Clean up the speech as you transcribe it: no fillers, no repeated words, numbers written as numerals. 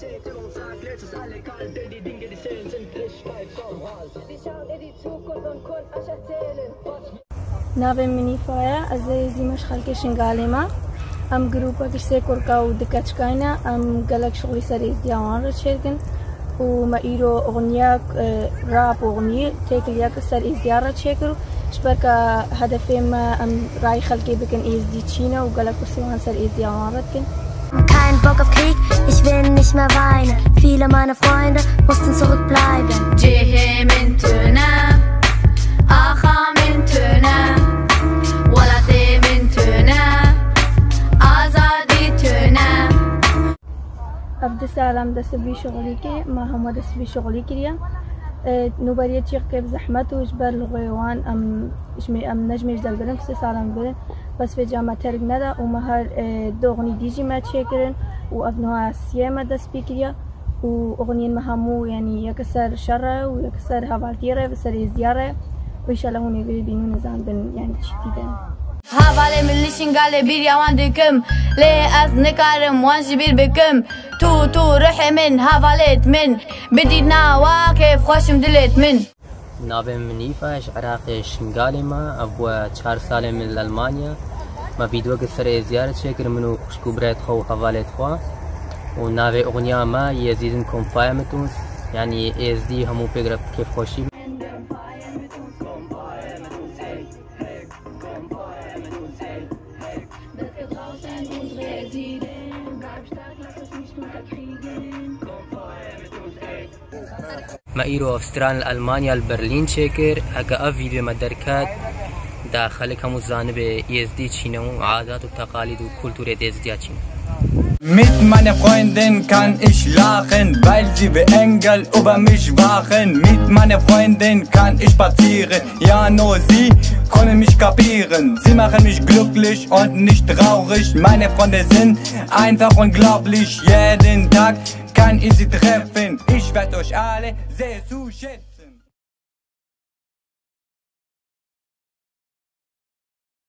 ناوی منی فایا از زیمش خالکش انگالیما ام گروپا کشته کرکاو دکچکاینا ام گلک شغلی سری دیوان رو شرکن و ما ایرو اغنیا راب اغنی تکلیه کسر ازدیار رو شکر شبکه هدفی ما ام رای خالکی بکن ازدی چینا و گلک بسیار سر ازدیار رو کن. Kein Bock auf Krieg, ich will nicht mehr weinen. Viele meiner Freunde mussten zurückbleiben. جه من تونه آخا من تونه ولد من تونه آزادی تونه. افده سالم دست بی شغلی که ما هم دست بی شغلی کریم نوبریت چیق که بزحمت و جبر لغویوان ام نجمش دل برم سه سالم برم بس في جامعة ترق ندا ومهر دوغني ديجي ما تشكرن وأبنها سيا ما دس بيكريا وأغنيين مهمو يعني يكسر شرة ويكسر هفالتيرة ويكسر إزديارة وإن شاء الله هوني بينو نزان بن يعني تشتيدن. هفاله ملي شنقال بير يوان دكم لي از نكارم وانش بير بكم تو رح من هفالت من بدينا واقف خوشم دلت من. ناوی منیفش عراقی شنگالی ما ابو 4 سال من ألمانيا ما فيديو قصر زيارة شكر منو خشكو بريت خو حوالت خوا وناوي أغنية ما يزيدن كونفايا متونس يعني اس دي همو بيقرب كيف خوشي. ما ايرو افستران ألمانيا البرلين شكر هكا فيديو مدركات داخلك همو زانب ESD چینو عادات و تقالید و کلتور ESD چین. Mit meiner Freundin kann ich lachen, weil sie wie Engel über mich wachen. Mit meiner Freundin kann ich spazieren, ja nur sie können mich kapieren. Sie machen mich glücklich und nicht traurig. Meine Freunde sind einfach unglaublich. Jeden Tag kann ich sie treffen. Ich werde euch alle sehr zu schätzen.